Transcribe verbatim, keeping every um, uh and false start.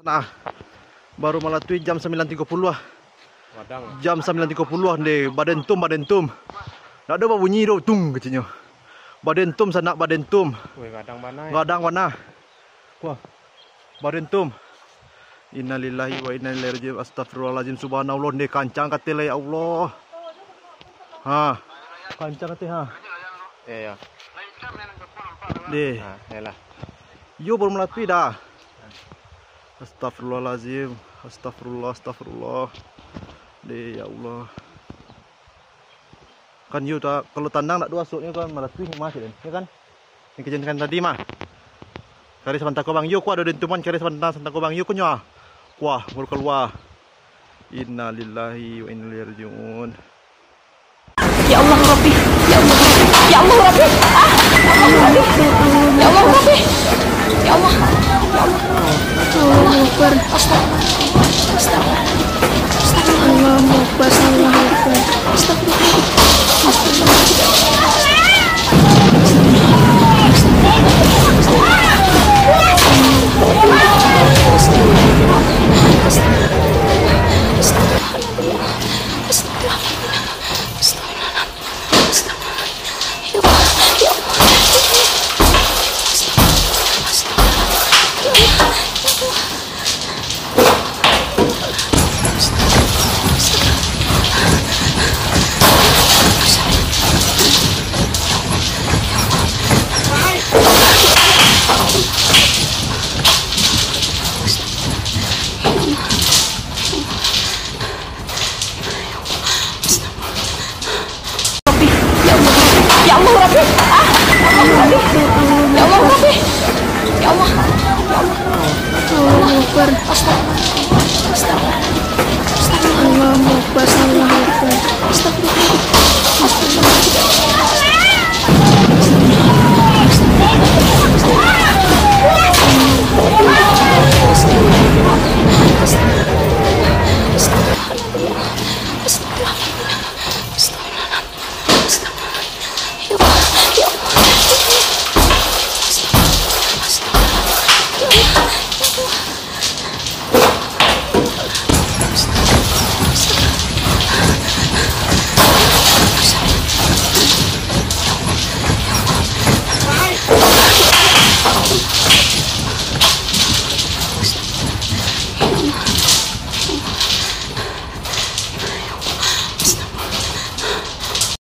Nah, baru melatui jam sembilan tiga puluh ah. Wadang. Jam sembilan tiga puluh deh, badentum badentum. Nggak ada bunyi do tung kecilnya. Badentum sana badentum. Wih, kadang mana ya? Gadang mana? Wah. Badentum. Innalillahi wa inna ilaihi raji'un. Astagfirullahaladzim, subhanallah deh kancang katele ya Allah. Ha. Kancang katele ha. Iya, ya. Deh. Nah, yalah. Yo baru melatui dah. Astagfirullahaladzim. Astagfirullah, astagfirullah. Deh ya Allah. Kan you tak kalau tandang tak dua suknya kan melatui masih dan, ya kan? Yang kejadian tadi mah. Kari sebentar kau bang, yo kuah ada dentuman kari sebentar sebentar kau bang, yo kunyah. Kuah baru keluar. Innalillahi wa inna ilaihi raji'un. Ya Allah Rabbi, ya Allah, ya Allah Rabbi, ah, ya Allah Rabbi, ya Allah, ya Allah, Allahu Akbar, astagfirullah, astagfirullah, Allahu Akbar, Allahu Akbar, astagfirullah, ya Allah Rabbi, ah, ya Allah Rabbi, ya Allah, ya Allah, Allahu Akbar, astagfirullah, astagfirullah, Allahu Akbar, Allahu Akbar, astagfirullah, astagfirullah.